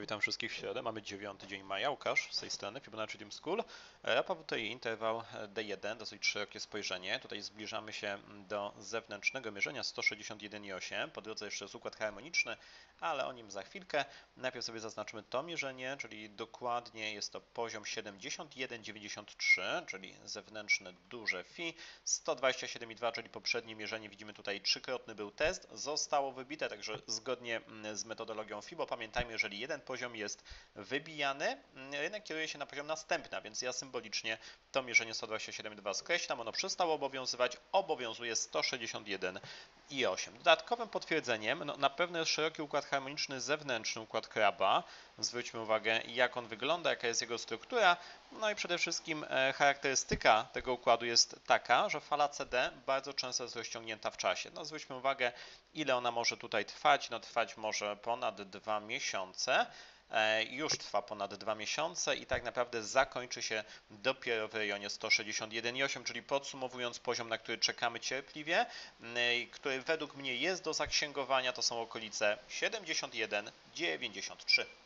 Witam wszystkich w środę. Mamy 9 dzień maja. Łukasz z tej strony Fibonacci Dream School. Rapa WTI interwał D1, dosyć szerokie spojrzenie. Tutaj zbliżamy się do zewnętrznego mierzenia 161,8. Po drodze jeszcze jest układ harmoniczny, ale o nim za chwilkę. Najpierw sobie zaznaczmy to mierzenie, czyli dokładnie jest to poziom 71,93, czyli zewnętrzne duże Fi. 127,2, czyli poprzednie mierzenie. Widzimy tutaj trzykrotny był test. Zostało wybite, także zgodnie z metodologią FIBO. Pamiętajmy, jeżeli jeden poziom jest wybijany, rynek kieruje się na poziom następny, a więc ja symbolicznie to mierzenie 127,2 skreślam, ono przestało obowiązywać, obowiązuje 161,8. Dodatkowym potwierdzeniem, na pewno jest szeroki układ harmoniczny zewnętrzny, układ Kraba. Zwróćmy uwagę, jak on wygląda, jaka jest jego struktura. No i przede wszystkim charakterystyka tego układu jest taka, że fala CD bardzo często jest rozciągnięta w czasie. No zwróćmy uwagę, ile ona może tutaj trwać. No trwać może ponad 2 miesiące. Już trwa ponad 2 miesiące i tak naprawdę zakończy się dopiero w rejonie 161,8, czyli podsumowując poziom, na który czekamy cierpliwie, który według mnie jest do zaksięgowania, to są okolice 71,93.